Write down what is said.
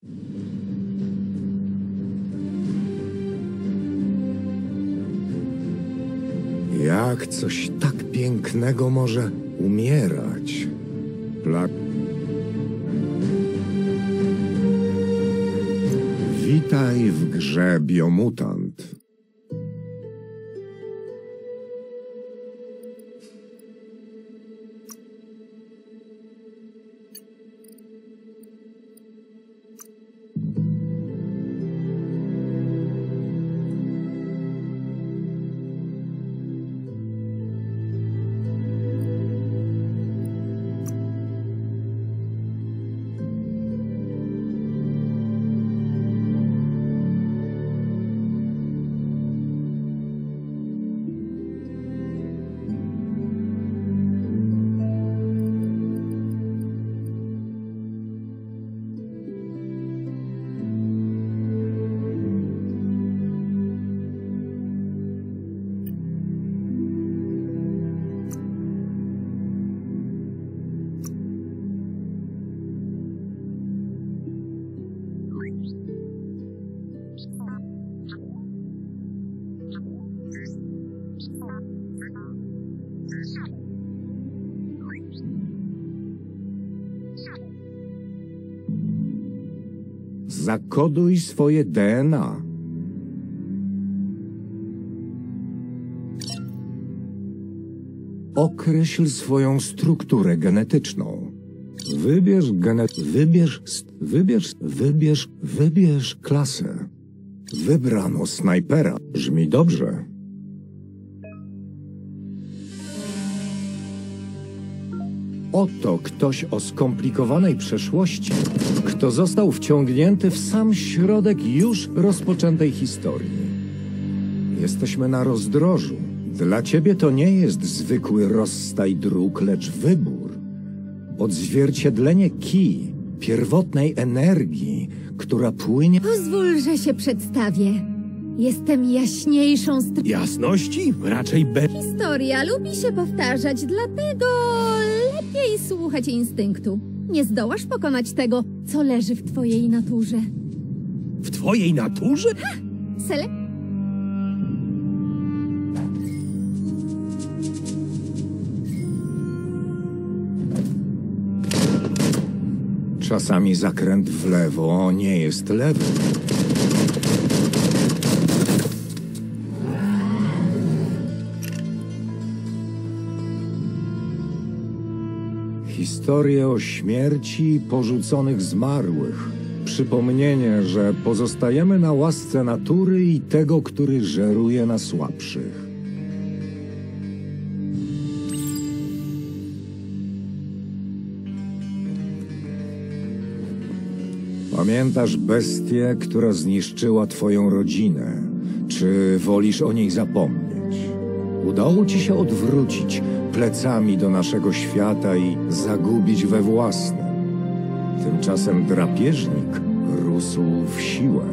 Jak coś tak pięknego może umierać? Witaj w grze Biomutant. Zakoduj swoje DNA. Określ swoją strukturę genetyczną. Wybierz klasę. Wybrano snajpera. Brzmi dobrze. Oto ktoś o skomplikowanej przeszłości, kto został wciągnięty w sam środek już rozpoczętej historii. Jesteśmy na rozdrożu. Dla ciebie to nie jest zwykły rozstaj dróg, lecz wybór. Odzwierciedlenie ki, pierwotnej energii, która płynie... Pozwól, że się przedstawię. Jestem jaśniejszą Jasności? Raczej Historia lubi się powtarzać, dlatego lepiej słuchać instynktu. Nie zdołasz pokonać tego, co leży w twojej naturze. W twojej naturze? Sele... Czasami zakręt w lewo nie jest lewy. Historie o śmierci porzuconych zmarłych. Przypomnienie, że pozostajemy na łasce natury i tego, który żeruje na słabszych. Pamiętasz bestię, która zniszczyła twoją rodzinę? Czy wolisz o niej zapomnieć? Udało ci się odwrócić plecami do naszego świata i zagubić we własnym. Tymczasem drapieżnik rósł w siłę.